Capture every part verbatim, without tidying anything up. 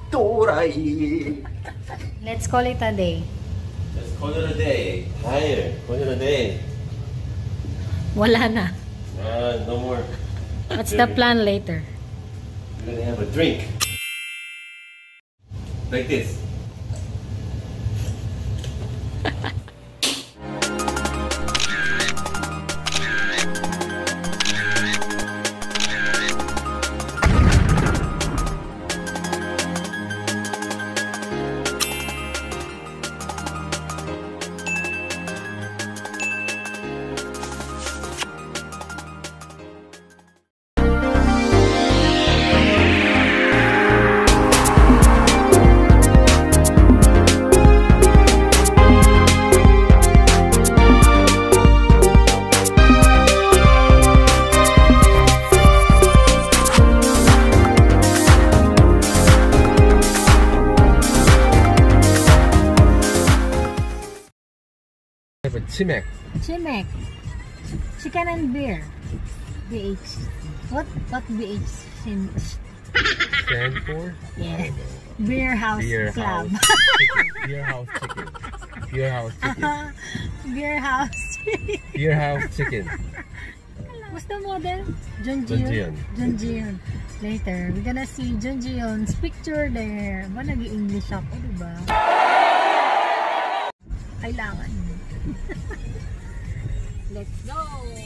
또라이. Let's call it a day. Let's call it a day. Tired. Call it a day. Wala na. Uh, no more. What's the plan later? We're gonna have a drink. Like this. Chimek. Chimek. Chicken and beer. B H. What what B H stand for? Yeah. Beer House Beer Club. House Chicken. Beer House Chicken. Beer House Chicken. Beer House. Beer House Chicken. What's the model? Junjion. Junjion. Later, we're gonna see Junjion's picture there. Ba nag-i-English ako, diba? Kailangan. Let's go!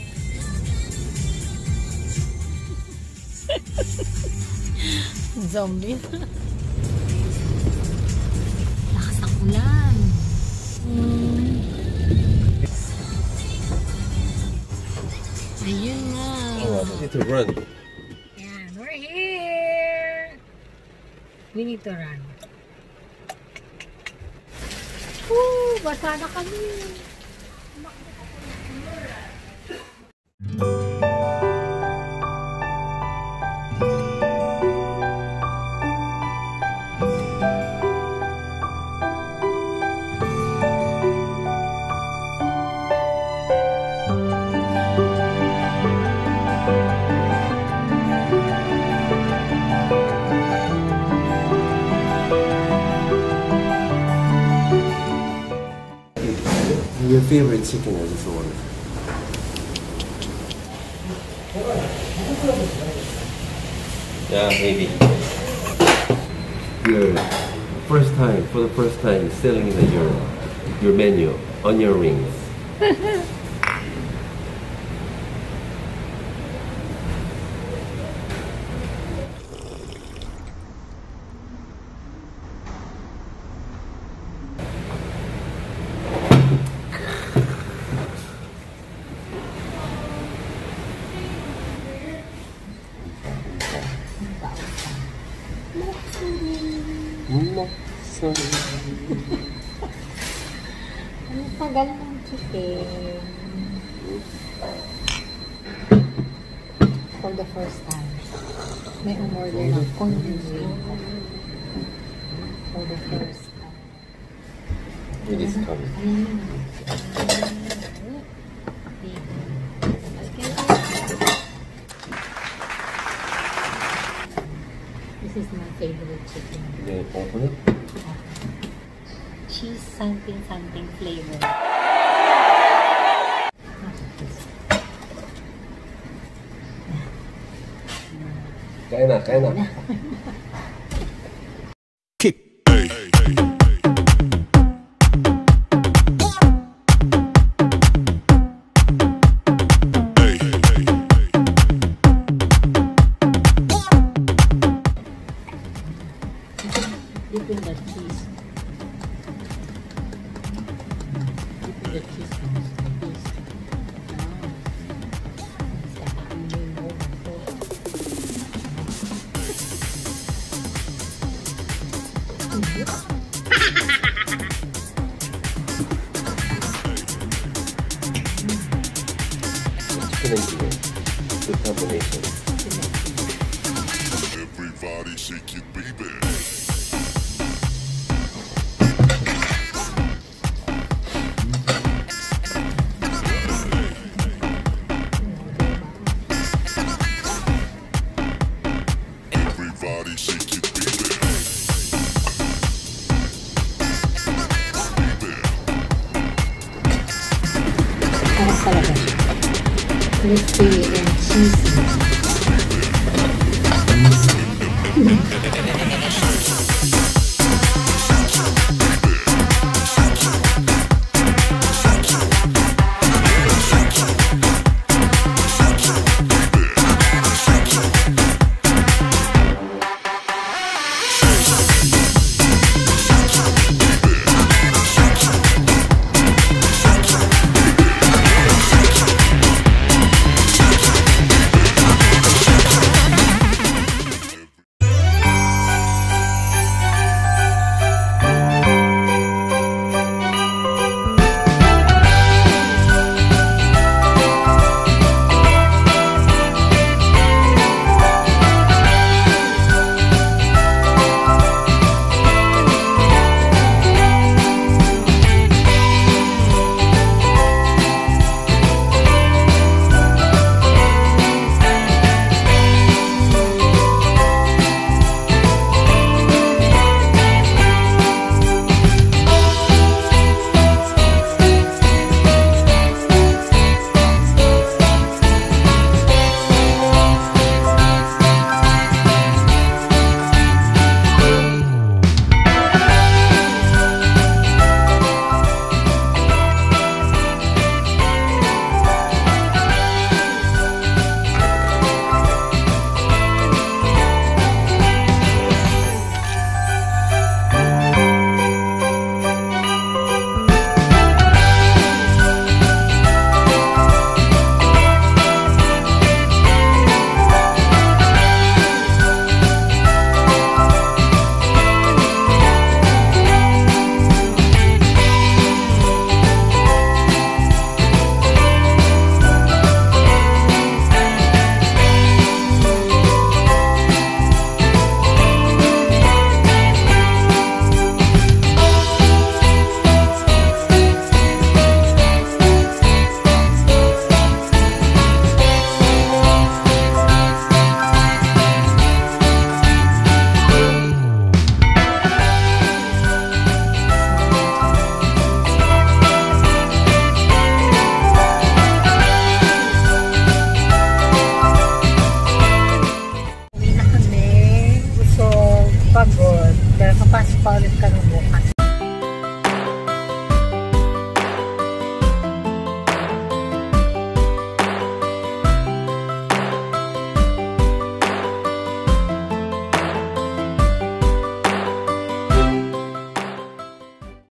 Zombie. Lakas ng ulan. Mm. Ayun na. Oh, I need to run. Yan, we're here. We need to run. Woo! Basa na kami. Your favorite chicken is this one. Yeah, maybe. Your first time, for the first time, selling the, your your menu on your rings. Ang tagal ng chicken. For the first time. May umorder ng convenient. For the first time. It is coming. This is my favorite chicken. You open it? Cheese something something flavor. Kain na, kain na. Kick. Dip in the cheese. Dip in the cheese like this. Good combination. Everybody shake it, baby. Everybody shake it, baby. crispy and cheesy. Pagod. Pero kapasok pa ulit kami bukas.